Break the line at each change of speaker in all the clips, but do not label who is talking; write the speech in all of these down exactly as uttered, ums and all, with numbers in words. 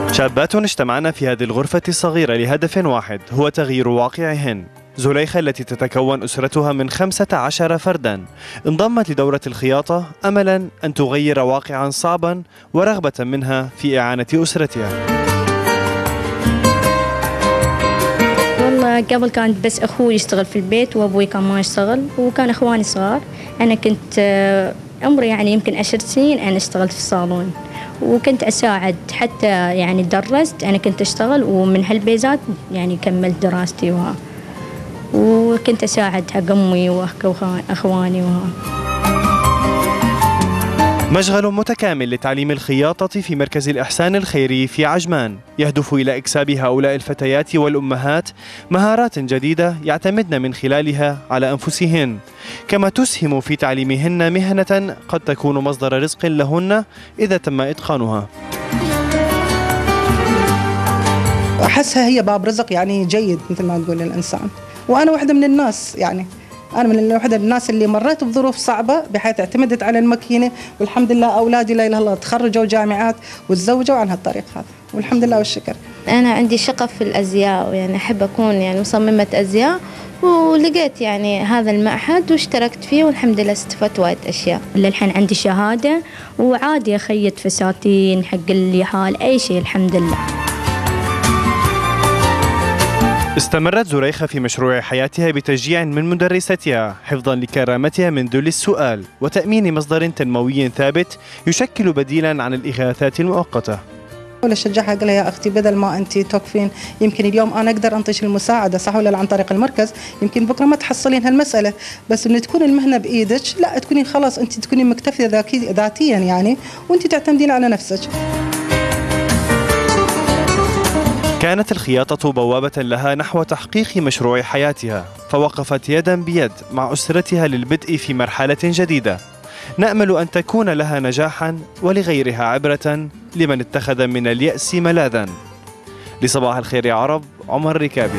شابات اجتمعن في هذه الغرفة الصغيرة لهدف واحد هو تغيير واقعهن. زليخة التي تتكون أسرتها من خمسة عشر فرداً انضمت لدورة الخياطة أملاً أن تغير واقعاً صعباً ورغبة منها في إعانة أسرتها.
والله قبل كانت بس أخوي يشتغل في البيت وأبوي كان ما يشتغل وكان أخواني صغار. أنا كنت عمري يعني يمكن عشر سنين أنا اشتغلت في الصالون وكنت أساعد حتى يعني درست. أنا كنت أشتغل ومن هالبيزات يعني كملت دراستي وها وكنت أساعد حق أمي وأخواني وها.
مشغل متكامل لتعليم الخياطة في مركز الإحسان الخيري في عجمان يهدف إلى إكساب هؤلاء الفتيات والأمهات مهارات جديدة يعتمدن من خلالها على أنفسهن، كما تسهم في تعليمهن مهنة قد تكون مصدر رزق لهن إذا تم إتقانها.
أحسها هي باب رزق يعني جيد مثل ما تقول الإنسان، وأنا واحدة من الناس يعني أنا من واحدة من الناس اللي مريت بظروف صعبة بحيث اعتمدت على الماكينة، والحمد لله أولادي لا إله إلا الله تخرجوا جامعات وتزوجوا عن هالطريق هذا والحمد لله والشكر.
أنا عندي شغف في الأزياء ويعني أحب أكون يعني مصممة أزياء، ولقيت يعني هذا المعهد واشتركت فيه والحمد لله استفدت وايد أشياء.
للحين عندي شهادة وعادي أخيط فساتين حق اللي حال أي شيء الحمد لله.
استمرت زليخة في مشروع حياتها بتشجيع من مدرستها حفظا لكرامتها من ذل السؤال وتأمين مصدر تنموي ثابت يشكل بديلا عن الإغاثات المؤقتة.
ولا شجعها قال لها يا أختي بدل ما أنت توقفين يمكن اليوم أنا أقدر أنطيش المساعدة صح ولا عن طريق المركز، يمكن بكرة ما تحصلين هالمسألة، بس إن تكون المهنة بإيدك لا تكونين خلاص أنت تكونين مكتفية ذاتيا يعني وأنت تعتمدين على نفسك.
كانت الخياطة بوابة لها نحو تحقيق مشروع حياتها، فوقفت يدا بيد مع أسرتها للبدء في مرحلة جديدة نأمل أن تكون لها نجاحا ولغيرها عبرة لمن اتخذ من اليأس ملاذا. لصباح الخير يا عرب، عمر ركابي.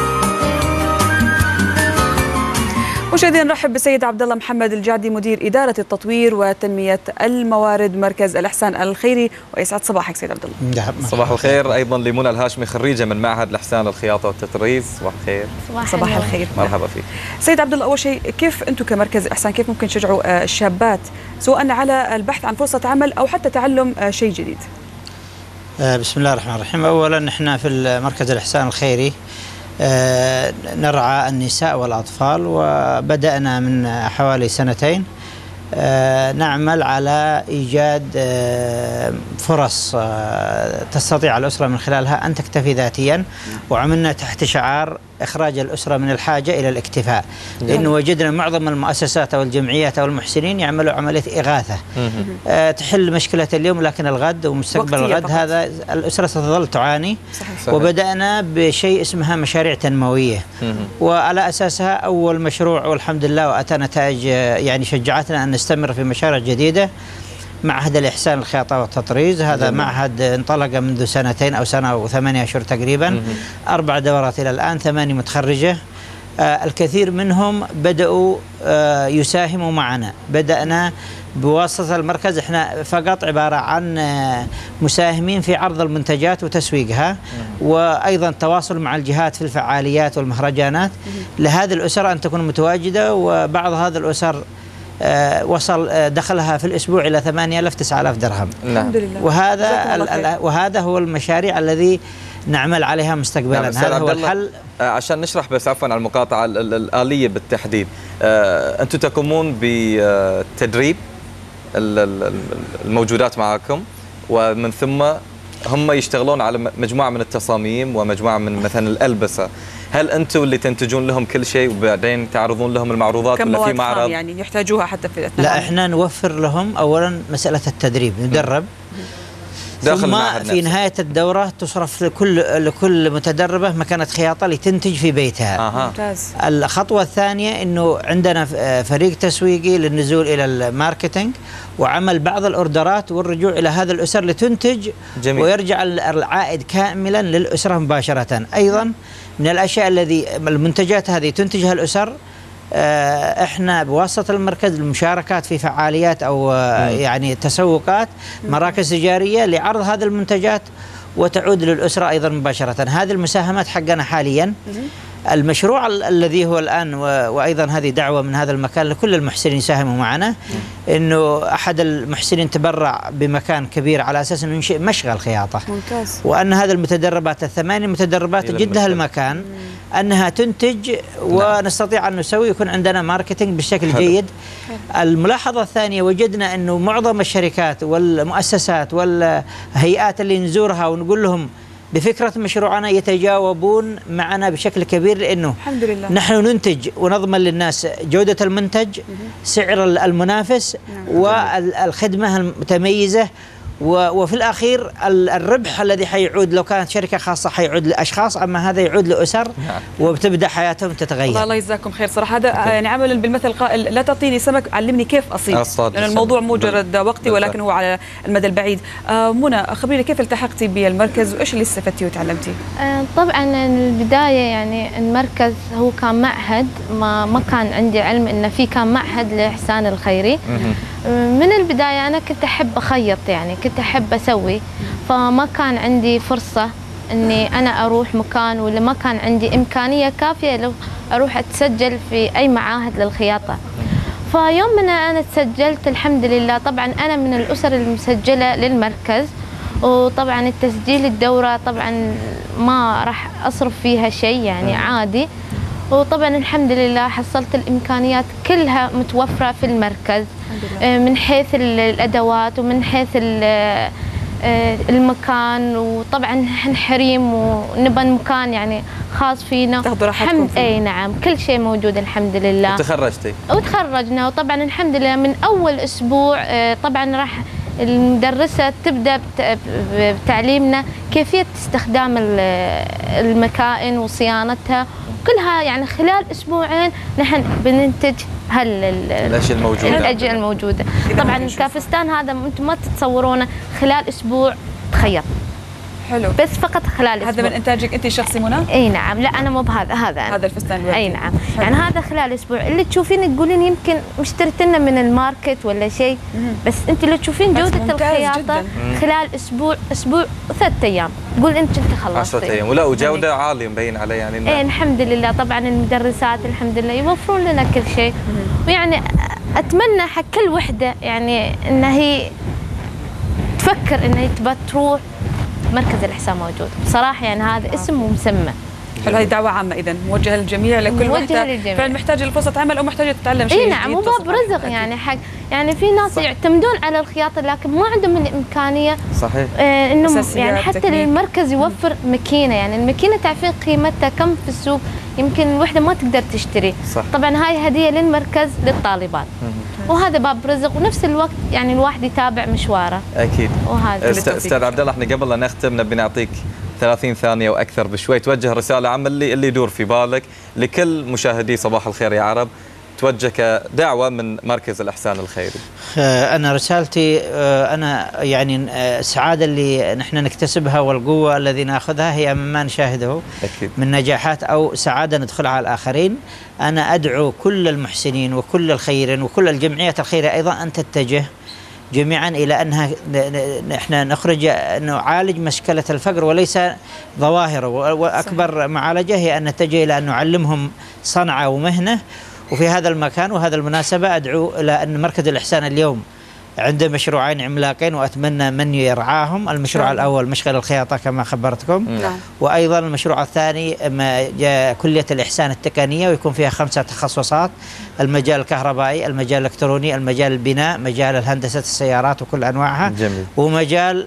مشاهدينا نرحب بالسيد عبد الله محمد الجعدي مدير إدارة التطوير وتنمية الموارد مركز الإحسان الخيري، ويسعد صباحك سيد عبد الله.
صباح الخير أيضا لمنى الهاشمي خريجة من معهد الإحسان للخياطة والتطريز. صباح الخير.
صباح الخير.
مرحبا فيك
سيد عبد الله. أول شيء كيف أنتم كمركز إحسان كيف ممكن تشجعوا الشابات سواء على البحث عن فرصة عمل أو حتى تعلم شيء جديد؟
بسم الله الرحمن الرحيم. أولا نحن في المركز الإحسان الخيري نرعى النساء والأطفال، وبدأنا من حوالي سنتين نعمل على إيجاد فرص تستطيع الأسرة من خلالها أن تكتفي ذاتيا، وعملنا تحت شعار إخراج الأسرة من الحاجة إلى الاكتفاء، لأنه وجدنا معظم المؤسسات أو الجمعيات أو المحسنين يعملوا عملية إغاثة تحل مشكلة اليوم لكن الغد ومستقبل الغد فقط. هذا الأسرة ستظل تعاني. صحيح. وبدأنا بشيء اسمها مشاريع تنموية، وعلى أساسها أول مشروع والحمد لله وأتى نتائج يعني شجعتنا أن نستمر في مشاريع جديدة. معهد الإحسان الخياطة والتطريز، هذا جميل. معهد انطلق منذ سنتين أو سنة وثمانية أشهر تقريبا. مم. أربع دورات إلى الآن، ثمانية متخرجة. آه الكثير منهم بدأوا آه يساهموا معنا. بدأنا بواسطة المركز، احنا فقط عبارة عن آه مساهمين في عرض المنتجات وتسويقها. مم. وأيضا تواصل مع الجهات في الفعاليات والمهرجانات. مم. لهذه الأسر أن تكون متواجدة، وبعض هذه الأسر آه وصل آه دخلها في الأسبوع إلى ثمانية آلاف تسعة آلاف درهم.
الحمد لله.
وهذا وهذا هو المشاريع الذي نعمل عليها مستقبلا. نعم. هذا هو الحل.
آه عشان نشرح بس عفوا على المقاطعة الآلية بالتحديد، آه أنتم تقومون بتدريب الموجودات معكم، ومن ثم هم يشتغلون على مجموعة من التصاميم ومجموعة من مثلا الألبسة. هل أنتم اللي تنتجون لهم كل شيء وبعدين تعرضون لهم المعروضات ولا في معرض
يعني يحتاجوها حتى في
الأثناء؟ لا، احنا نوفر لهم أولا مسألة التدريب، ندرب ثم في نهاية الدورة تصرف لكل لكل متدربة مكانة خياطة لتنتج في بيتها.
ممتاز.
الخطوة الثانية إنه عندنا فريق تسويقي للنزول إلى الماركتينج وعمل بعض الأوردرات والرجوع إلى هذا الأسر لتنتج. جميل. ويرجع العائد كاملا للأسرة مباشرة. أيضا من الأشياء الذي المنتجات هذه تنتجها الأسر، احنا بواسطة المركز المشاركات في فعاليات او يعني تسوقات، مراكز تجارية لعرض هذه المنتجات وتعود للأسرة أيضا مباشرة. هذه المساهمات حقنا حاليا. المشروع الذي هو الآن وأيضا هذه دعوة من هذا المكان لكل المحسنين يساهموا معنا، إنه أحد المحسنين تبرع بمكان كبير على أساس إنه ينشئ مشغل خياطة. ممتاز. وأن هذه المتدربات الثمانية متدربات جد لها المكان مم. أنها تنتج ونستطيع أن نسوي يكون عندنا ماركتينج بشكل حلو. جيد. الملاحظة الثانية وجدنا أنه معظم الشركات والمؤسسات والهيئات اللي نزورها ونقول لهم بفكرة مشروعنا يتجاوبون معنا بشكل كبير، لأنه الحمد لله نحن ننتج ونضمن للناس جودة المنتج، سعر المنافس والخدمة المتميزة، وفي الأخير الربح الذي حيعود لو كانت شركة خاصة حيعود لأشخاص، أما هذا يعود لأسر وبتبدأ حياتهم تتغير.
الله يجزاكم خير. صراحة هذا يعني عمل بالمثل قائل لا تعطيني سمك علمني كيف أصيد، لأن الموضوع مجرد وقتي ولكن هو على المدى البعيد. آه منى، خبريني كيف التحقتي بالمركز وإيش اللي استفدتي وتعلمتي؟
آه طبعا البداية يعني المركز هو كان معهد، ما ما كان عندي علم إنه في كان معهد لإحسان الخيري. من البداية أنا كنت أحب أخيط، يعني كنت أحب أسوي، فما كان عندي فرصة أني أنا أروح مكان، ولا ما كان عندي إمكانية كافية لو أروح أتسجل في أي معاهد للخياطة. فيوم من أنا تسجلت الحمد لله، طبعا أنا من الأسر المسجلة للمركز، وطبعا التسجيل الدورة طبعا ما راح أصرف فيها شيء يعني عادي، وطبعا الحمد لله حصلت الإمكانيات كلها متوفرة في المركز من حيث الأدوات ومن حيث المكان، وطبعا نحن حريم ونبى مكان يعني خاص فينا.
تاخذوا راحتكم فيه.
اي نعم، كل شيء موجود الحمد لله.
وتخرجتي؟
وتخرجنا، وطبعا الحمد لله من أول أسبوع طبعا راح المدرسة تبدأ بتعليمنا كيفية استخدام المكائن وصيانتها كلها، يعني خلال أسبوعين نحن بننتج هال
الأشياء الموجودة
الأشياء الموجودة. طبعا الكافستان هذا أنتم ما تتصورونه خلال أسبوع تخيط.
حلو.
بس فقط خلال أسبوع.
هذا من إنتاجك أنت الشخصي منى؟
أي نعم. لا أنا مو بهذا، هذا أنا.
هذا الفستان الوردي.
أي نعم. حلو. يعني هذا خلال أسبوع. اللي تشوفين تقولين يمكن اشتريت لنا من الماركت ولا شيء، بس أنت اللي تشوفين جودة الخياطة جداً. خلال أسبوع أسبوع ثلاثة أيام تقول أنت أنت خلصتي.
عشرة أيام ولا وجودة عالية مبين عليه يعني.
إيه الحمد لله. طبعا المدرسات الحمد لله يوفرون لنا كل شيء، ويعني أتمنى حق كل وحدة يعني إن هي تفكر إن هي تبى تروح مركز الإحسان موجود بصراحة، يعني هذا اسم ومسمى.
حلو. هذه دعوة عامة إذا موجهة للجميع، لكل وحدة فعلا محتاجة لفرصة عمل أو محتاجة تتعلم شيء.
اي نعم، مو باب رزق يعني حق، يعني في ناس صح. يعتمدون على الخياطة لكن ما عندهم الإمكانية.
صحيح.
آه إنه يعني حتى تكنيك. المركز يوفر ماكينة، يعني الماكينة تعرفين قيمتها كم في السوق، يمكن الوحدة ما تقدر تشتري. صح. طبعا هاي هدية للمركز للطالبات. مم. وهذا باب رزق، ونفس الوقت يعني الواحد يتابع مشواره.
اكيد.
وهذا
استاذ عبد الله، احنا قبل لا نختم نبي نعطيك ثلاثين ثانية واكثر بشوي توجه رسالة عامة اللي اللي يدور في بالك لكل مشاهدي صباح الخير يا عرب، توجه كدعوة من مركز الإحسان الخيري.
أنا رسالتي، أنا يعني السعادة اللي نحن نكتسبها والقوة الذي نأخذها هي مما نشاهده أكيد. من نجاحات أو سعادة ندخلها على الآخرين. أنا أدعو كل المحسنين وكل الخيرين وكل الجمعيات الخيرية أيضا أن تتجه جميعا إلى أنها نحن نخرج نعالج مشكلة الفقر وليس ظواهره، وأكبر معالجة هي أن نتجه إلى أن نعلمهم صنعة ومهنة. وفي هذا المكان وهذا المناسبة أدعو إلى أن مركز الإحسان اليوم عنده مشروعين عملاقين وأتمنى من يرعاهم. المشروع نعم. الأول مشغل الخياطة كما خبرتكم، نعم. وأيضا المشروع الثاني كلية الإحسان التقنية، ويكون فيها خمسة تخصصات: المجال الكهربائي، المجال الإلكتروني، المجال البناء، مجال الهندسة السيارات وكل أنواعها، جميل. ومجال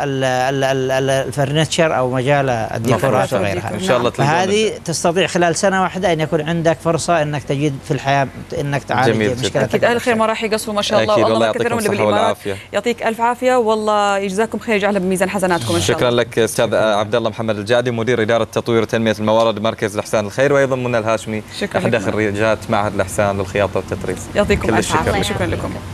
الفرنتشر أو مجال الديكورات وغيرها. إن شاء الله. فهذه تستطيع خلال سنة واحدة أن يكون عندك فرصة أنك تجد في الحياة أنك تعالج مشكلة.
أكيد أهل الخير ما راح يقصروا ما شاء الله، والله كثير من بالإمارات. يعطيك ألف عافية، والله يجزاكم خير، يجعلها بميزان حسناتكم إن شاء الله.
شكرا لك أستاذ عبد الله محمد الجعدي، مدير إدارة تطوير وتنمية الموارد مركز الإحسان الخير، وأيضا منى الهاشمي أحد خريجات معهد الإحسان للخياطة والتطريز.
يعطيكم ألف عافية. شكرا لكم.